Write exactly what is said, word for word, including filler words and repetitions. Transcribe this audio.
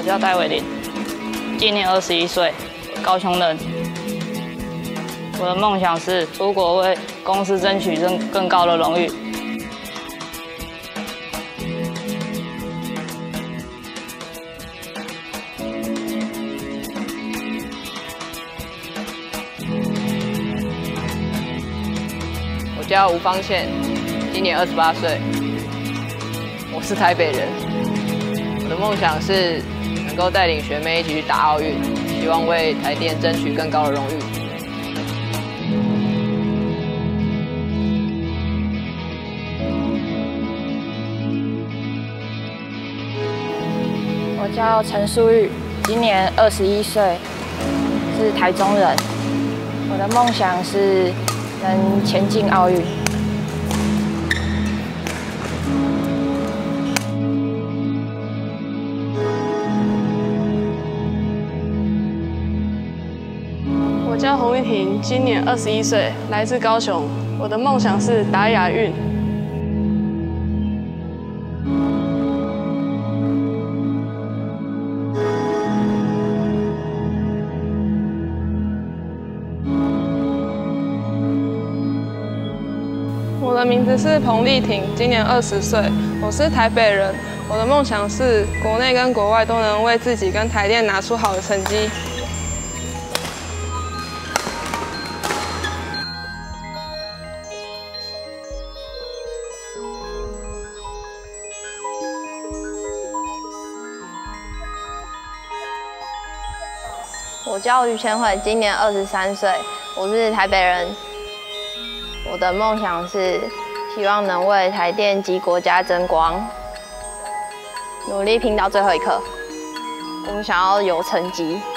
叫戴伟林，今年二十一岁，高雄人。我的梦想是出国为公司争取更更高的荣誉。 我叫吴方宪，今年二十八岁，我是台北人。我的梦想是能够带领学妹一起去打奥运，希望为台电争取更高的荣誉。 我叫陈淑玉，今年二十一岁，是台中人。我的梦想是能前进奥运。 我叫洪玉婷，今年二十一岁，来自高雄。我的梦想是打亚运。我的名字是彭丽婷，今年二十岁，我是台北人。我的梦想是国内跟国外都能为自己跟台电拿出好的成绩。 我叫于千惠，今年二十三岁，我是台北人。我的梦想是希望能为台电及国家争光，努力拼到最后一刻。我们想要有成绩。